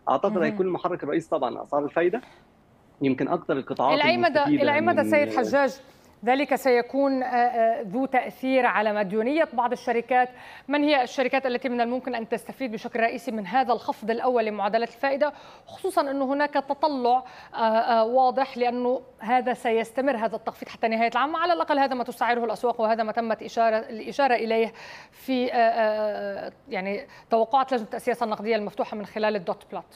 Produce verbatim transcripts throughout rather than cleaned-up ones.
اعتقد هيكون المحرك الرئيسي طبعا اسعار الفايده. يمكن اكثر القطاعات الى اي مدى المستفيده الى اي مدى من سيد حجاج ذلك سيكون ذو تأثير على مديونية بعض الشركات؟ من هي الشركات التي من الممكن أن تستفيد بشكل رئيسي من هذا الخفض الأول لمعدلات الفائدة، خصوصا أنه هناك تطلع واضح لأنه هذا سيستمر هذا التخفيض حتى نهاية العام، على الأقل هذا ما تسعره الأسواق وهذا ما تمت إشارة الإشارة إليه في يعني توقعات لجنة السياسة النقدية المفتوحة من خلال الدوت بلوت.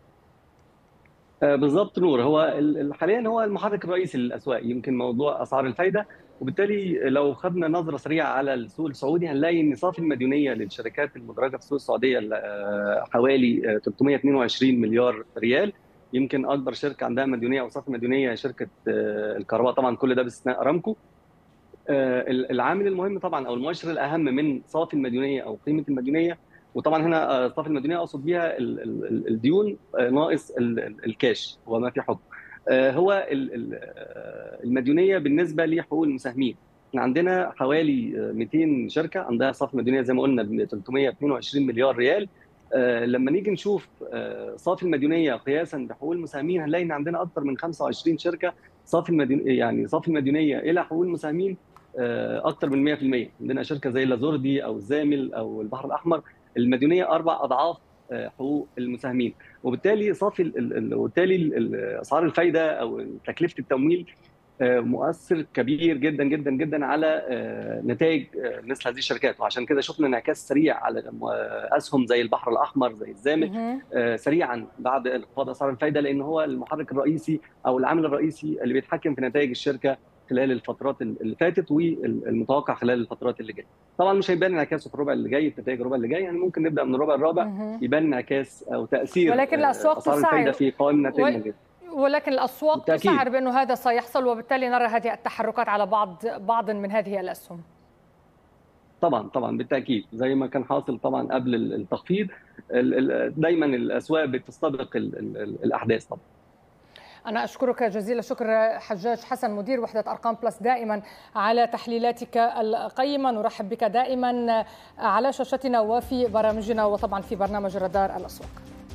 بالضبط نور، هو حاليا هو المحرك الرئيسي للاسواق يمكن موضوع اسعار الفايده، وبالتالي لو خدنا نظره سريعه على السوق السعودي هنلاقي ان صافي المديونيه للشركات المدرجه في السوق السعوديه حوالي ثلاثمائة واثنين وعشرين مليار ريال. يمكن اكبر شركه عندها مديونيه او صافي مديونيه شركه الكهرباء، طبعا كل ده باستثناء ارامكو. العامل المهم طبعا او المؤشر الاهم من صافي المديونيه او قيمه المديونيه، وطبعا هنا صافي المديونيه اقصد بيها الديون ناقص الكاش وما في حكم، هو المديونيه بالنسبه لحقوق المساهمين. احنا عندنا حوالي مئتين شركه عندها صافي مديونيه زي ما قلنا ب ثلاثمائة واثنين وعشرين مليار ريال. لما نيجي نشوف صافي المديونيه قياسا بحقوق المساهمين هنلاقي ان عندنا اكثر من خمسة وعشرين شركه صافي المديونيه يعني صافي المديونيه الى حقوق المساهمين اكثر من مئة بالمئة. عندنا شركه زي لازوردي او زامل او البحر الاحمر المديونيه اربع اضعاف حقوق المساهمين، وبالتالي صافي وبالتالي اسعار الفايده او تكلفه التمويل مؤثر كبير جدا جدا جدا على نتائج مثل هذه الشركات، وعشان كده شفنا انعكاس سريع على اسهم زي البحر الاحمر زي الزامل سريعا بعد انخفاض اسعار الفايده، لان هو المحرك الرئيسي او العامل الرئيسي اللي بيتحكم في نتائج الشركه خلال الفترات اللي فاتت والمتوقع خلال الفترات اللي جايه. طبعا مش هيبان انعكاسه في الربع اللي جاي، في نتائج الربع اللي جاي، يعني ممكن نبدا من الربع الرابع يبان انعكاس او تاثير ولكن الاسواق اسعار الفايده في قوائم نتائج و... ولكن الاسواق بالتأكيد. تسعر بانه هذا سيحصل، وبالتالي نرى هذه التحركات على بعض بعض من هذه الاسهم. طبعا طبعا بالتاكيد زي ما كان حاصل طبعا قبل التخفيض، دايما الاسواق بتستبق الاحداث. طبعا أنا أشكرك جزيل الشكر حجاج حسن مدير وحدة أرقام بلس دائما على تحليلاتك القيمة. نرحب بك دائما على شاشتنا وفي برامجنا وطبعا في برنامج رادار الأسواق.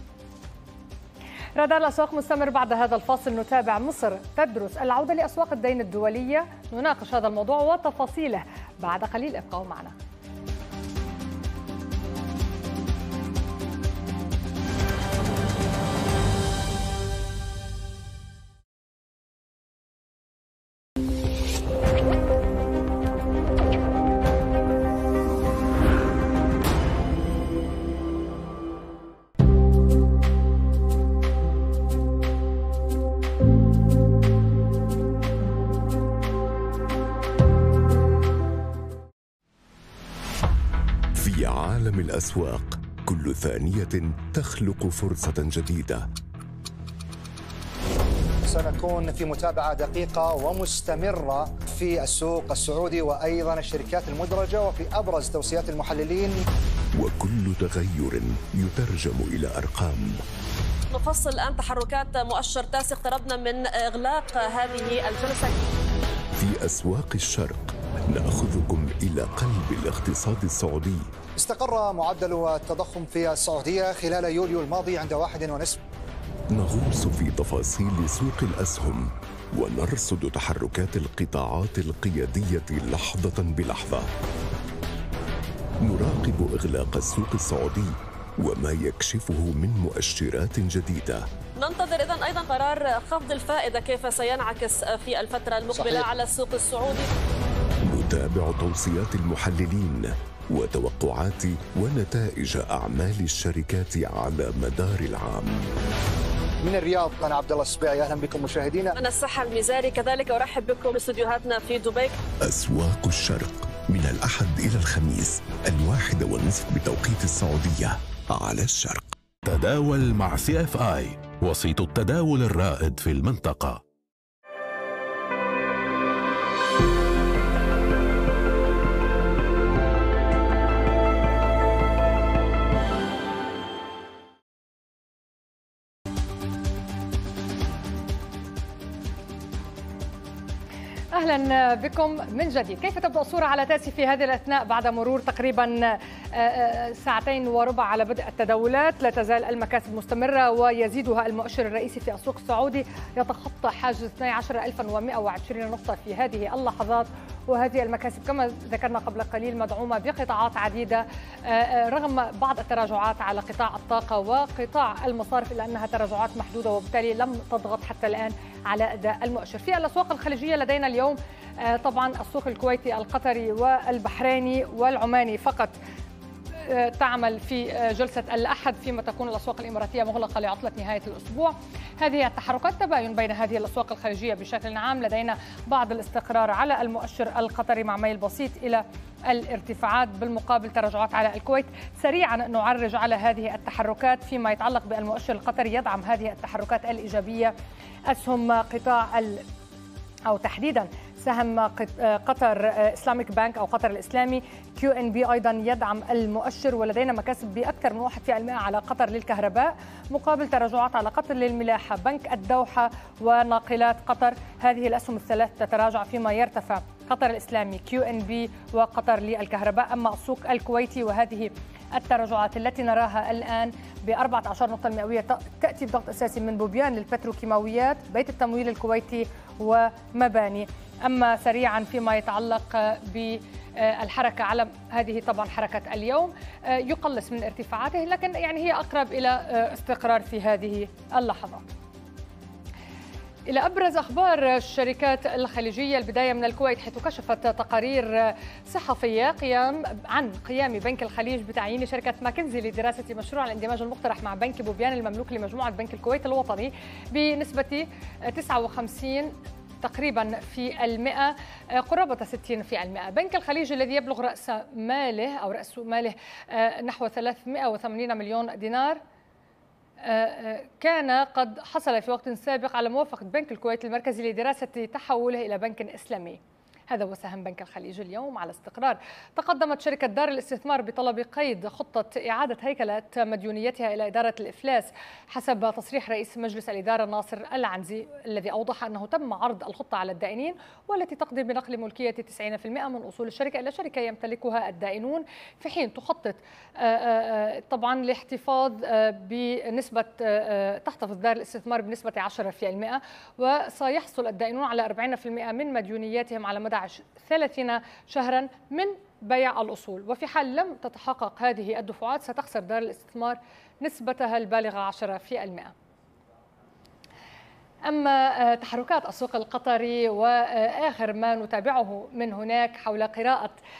رادار الأسواق مستمر بعد هذا الفاصل. نتابع مصر تدرس العودة لأسواق الدين الدولية، نناقش هذا الموضوع وتفاصيله بعد قليل. ابقوا معنا. عالم الأسواق كل ثانية تخلق فرصة جديدة. سنكون في متابعة دقيقة ومستمرة في السوق السعودي وأيضا الشركات المدرجة وفي أبرز توصيات المحللين، وكل تغير يترجم إلى أرقام. نفصل الآن تحركات مؤشر تاسع، اقتربنا من إغلاق هذه الجلسة. في أسواق الشرق نأخذكم إلى قلب الاقتصاد السعودي. استقر معدل التضخم في السعودية خلال يوليو الماضي عند واحد ونصف. نغوص في تفاصيل سوق الأسهم ونرصد تحركات القطاعات القيادية لحظة بلحظة. نراقب إغلاق السوق السعودي وما يكشفه من مؤشرات جديدة. ننتظر إذن أيضا قرار خفض الفائدة كيف سينعكس في الفترة المقبلة صحيح. على السوق السعودي. نتابع توصيات المحللين وتوقعات ونتائج أعمال الشركات على مدار العام. من الرياض أنا عبد الله السبيعي، أهلا بكم مشاهدينا. أنا السحر المزاري كذلك، أرحب بكم باستديوهاتنا في دبي. أسواق الشرق من الأحد إلى الخميس الواحدة والنصف بتوقيت السعودية على الشرق. تداول مع سي اف اي، وسيط التداول الرائد في المنطقة. أهلا بكم من جديد. كيف تبدأ الصورة على تاسي في هذه الأثناء بعد مرور تقريبا ساعتين وربع على بدء التداولات؟ لا تزال المكاسب مستمرة ويزيدها المؤشر الرئيسي في السوق السعودي يتخطى حاجز اثني عشر ألفا ومئة وعشرين نقطة في هذه اللحظات، وهذه المكاسب كما ذكرنا قبل قليل مدعومة بقطاعات عديدة رغم بعض التراجعات على قطاع الطاقة وقطاع المصارف، إلا أنها تراجعات محدودة وبالتالي لم تضغط حتى الآن على أداء المؤشر. في الأسواق الخليجية لدينا اليوم طبعا السوق الكويتي القطري والبحريني والعماني فقط تعمل في جلسة الأحد، فيما تكون الأسواق الإماراتية مغلقة لعطلة نهاية الأسبوع. هذه التحركات تباين بين هذه الأسواق الخليجية بشكل عام. لدينا بعض الاستقرار على المؤشر القطري مع ميل بسيط إلى الارتفاعات، بالمقابل تراجعات على الكويت. سريعا نعرج على هذه التحركات. فيما يتعلق بالمؤشر القطري يدعم هذه التحركات الإيجابية أسهم قطاع ال أو تحديدا سهم قطر إسلاميك بانك أو قطر الإسلامي. كيو إن بي أيضا يدعم المؤشر، ولدينا مكاسب بأكثر من واحد بالمئة على قطر للكهرباء، مقابل تراجعات على قطر للملاحة. بنك الدوحة وناقلات قطر، هذه الأسهم الثلاث تتراجع، فيما يرتفع قطر الإسلامي، كيو إن بي وقطر للكهرباء. أما السوق الكويتي وهذه التراجعات التي نراها الآن ب أربعة عشر نقطة مئوية تأتي بضغط أساسي من بوبيان للبتروكيماويات، بيت التمويل الكويتي ومباني. أما سريعا فيما يتعلق بالحركة على هذه طبعا حركة اليوم يقلص من ارتفاعاته، لكن يعني هي أقرب إلى استقرار في هذه اللحظات. إلى أبرز أخبار الشركات الخليجية، البداية من الكويت، حيث كشفت تقارير صحفية قيام عن قيام بنك الخليج بتعيين شركة ماكنزي لدراسة مشروع الاندماج المقترح مع بنك بوبيان المملوك لمجموعة بنك الكويت الوطني بنسبة تسعة وخمسين تقريبا في المئة، قرابة ستين في المئة. بنك الخليج الذي يبلغ رأس ماله أو رأس ماله نحو ثلاثمئة وثمانين مليون دينار كان قد حصل في وقت سابق على موافقة بنك الكويت المركزي لدراسة تحوله إلى بنك إسلامي. هذا هو سهم بنك الخليج اليوم على استقرار. تقدمت شركة دار الاستثمار بطلب قيد خطة إعادة هيكلة مديونيتها إلى إدارة الإفلاس، حسب تصريح رئيس مجلس الإدارة ناصر العنزي، الذي أوضح أنه تم عرض الخطة على الدائنين، والتي تقضي بنقل ملكية تسعين بالمئة من أصول الشركة إلى شركة يمتلكها الدائنون، في حين تخطط طبعا الاحتفاظ بنسبة تحتفظ دار الاستثمار بنسبة عشرة بالمئة، وسيحصل الدائنون على أربعين بالمئة من مديونياتهم على مدى ثلاثين شهرا من بيع الأصول. وفي حال لم تتحقق هذه الدفعات ستخسر دار الاستثمار نسبتها البالغة عشرة بالمئة. أما تحركات السوق القطري وآخر ما نتابعه من هناك حول قراءة